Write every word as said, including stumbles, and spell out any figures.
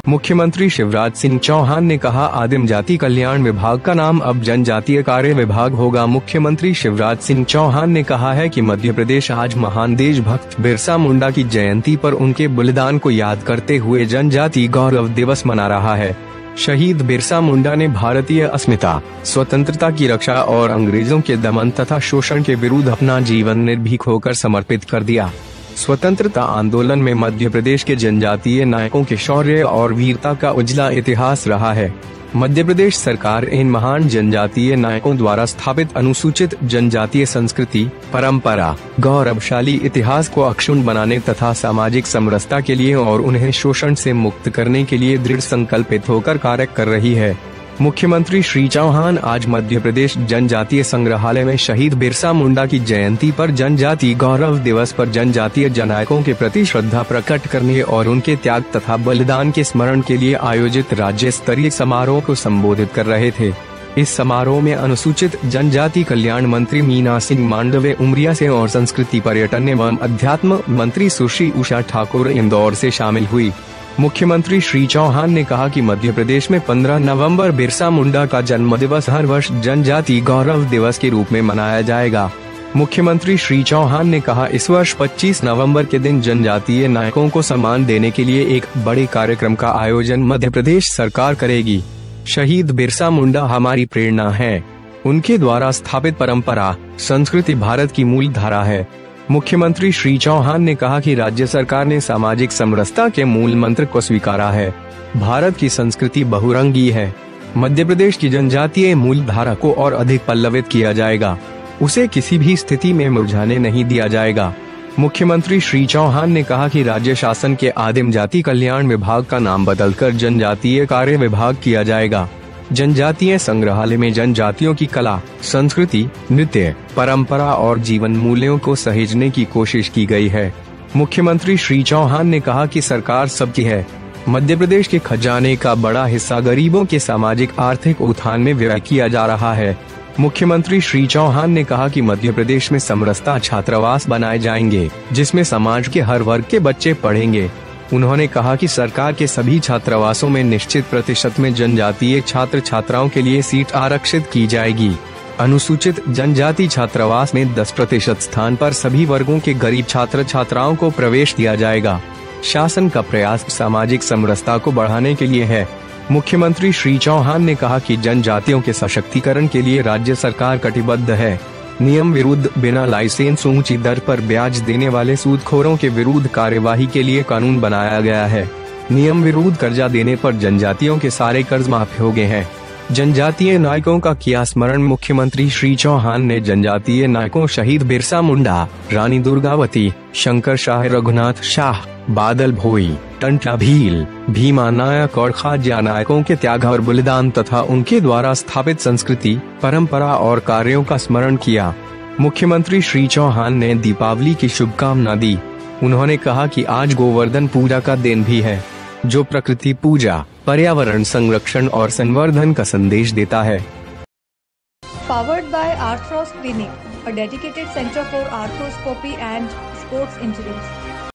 मुख्यमंत्री शिवराज सिंह चौहान ने कहा, आदिम जाति कल्याण विभाग का नाम अब जनजातीय कार्य विभाग होगा। मुख्यमंत्री शिवराज सिंह चौहान ने कहा है कि मध्य प्रदेश आज महान देशभक्त बिरसा मुंडा की जयंती पर उनके बलिदान को याद करते हुए जनजाति गौरव दिवस मना रहा है। शहीद बिरसा मुंडा ने भारतीय अस्मिता, स्वतंत्रता की रक्षा और अंग्रेजों के दमन तथा शोषण के विरुद्ध अपना जीवन निर्भीक होकर समर्पित कर दिया। स्वतंत्रता आंदोलन में मध्य प्रदेश के जनजातीय नायकों के शौर्य और वीरता का उजला इतिहास रहा है। मध्य प्रदेश सरकार इन महान जनजातीय नायकों द्वारा स्थापित अनुसूचित जनजातीय संस्कृति, परंपरा, गौरवशाली इतिहास को अक्षुण्ण बनाने तथा सामाजिक समरसता के लिए और उन्हें शोषण से मुक्त करने के लिए दृढ़ संकल्पित होकर कार्य कर रही है। मुख्यमंत्री श्री चौहान आज मध्य प्रदेश जनजातीय संग्रहालय में शहीद बिरसा मुंडा की जयंती पर जनजाति गौरव दिवस पर जनजातीय जननायकों के प्रति श्रद्धा प्रकट करने और उनके त्याग तथा बलिदान के स्मरण के लिए आयोजित राज्य स्तरीय समारोह को संबोधित कर रहे थे। इस समारोह में अनुसूचित जनजाति कल्याण मंत्री मीना सिंह मांडवे उमरिया से और संस्कृति पर्यटन एवं अध्यात्म मंत्री सुश्री उषा ठाकुर इंदौर से शामिल हुई। मुख्यमंत्री श्री चौहान ने कहा कि मध्य प्रदेश में पंद्रह नवंबर बिरसा मुंडा का जन्म दिवस हर वर्ष जनजाति गौरव दिवस के रूप में मनाया जाएगा। मुख्यमंत्री श्री चौहान ने कहा, इस वर्ष पच्चीस नवंबर के दिन जनजातीय नायकों को सम्मान देने के लिए एक बड़े कार्यक्रम का आयोजन मध्य प्रदेश सरकार करेगी। शहीद बिरसा मुंडा हमारी प्रेरणा है। उनके द्वारा स्थापित परंपरा, संस्कृति भारत की मूल धारा है। मुख्यमंत्री श्री चौहान ने कहा कि राज्य सरकार ने सामाजिक समरसता के मूल मंत्र को स्वीकारा है। भारत की संस्कृति बहुरंगी है। मध्य प्रदेश की जनजातीय मूल धारा को और अधिक पल्लवित किया जाएगा। उसे किसी भी स्थिति में मुरझाने नहीं दिया जाएगा। मुख्यमंत्री श्री चौहान ने कहा कि राज्य शासन के आदिम जाति कल्याण विभाग का नाम बदलकर जनजातीय कार्य विभाग किया जाएगा। जनजातीय संग्रहालय में जनजातियों की कला, संस्कृति, नृत्य, परंपरा और जीवन मूल्यों को सहेजने की कोशिश की गई है। मुख्यमंत्री श्री चौहान ने कहा कि सरकार सबकी है। मध्य प्रदेश के खजाने का बड़ा हिस्सा गरीबों के सामाजिक आर्थिक उत्थान में व्यय किया जा रहा है। मुख्यमंत्री श्री चौहान ने कहा कि मध्य प्रदेश में समरसता छात्रावास बनाए जाएंगे, जिसमें समाज के हर वर्ग के बच्चे पढ़ेंगे। उन्होंने कहा कि सरकार के सभी छात्रावासों में निश्चित प्रतिशत में जनजातीय छात्र छात्राओं के लिए सीट आरक्षित की जाएगी। अनुसूचित जनजाति छात्रावास में दस प्रतिशत स्थान पर सभी वर्गों के गरीब छात्र छात्राओं को प्रवेश दिया जाएगा। शासन का प्रयास सामाजिक समरसता को बढ़ाने के लिए है। मुख्यमंत्री श्री चौहान ने कहा कि जनजातियों के सशक्तिकरण के लिए राज्य सरकार कटिबद्ध है। नियम विरुद्ध बिना लाइसेंस ऊंची दर पर ब्याज देने वाले सूदखोरों के विरुद्ध कार्यवाही के लिए कानून बनाया गया है। नियम विरुद्ध कर्जा देने पर जनजातियों के सारे कर्ज माफ हो गए हैं। जनजातीय नायकों का किया स्मरण। मुख्यमंत्री श्री चौहान ने जनजातीय नायकों शहीद बिरसा मुंडा, रानी दुर्गावती, शंकर शाह, रघुनाथ शाह, बादल भोई, टंटा भील, भीमा नायक और खाज्या नायकों के त्याग और बलिदान तथा उनके द्वारा स्थापित संस्कृति, परंपरा और कार्यों का स्मरण किया। मुख्यमंत्री श्री चौहान ने दीपावली की शुभकामना दी। उन्होंने कहा कि आज गोवर्धन पूजा का दिन भी है, जो प्रकृति पूजा, पर्यावरण संरक्षण और संवर्धन का संदेश देता है। Powered by Arthros Clinic, a dedicated center for arthroscopy and sports injuries.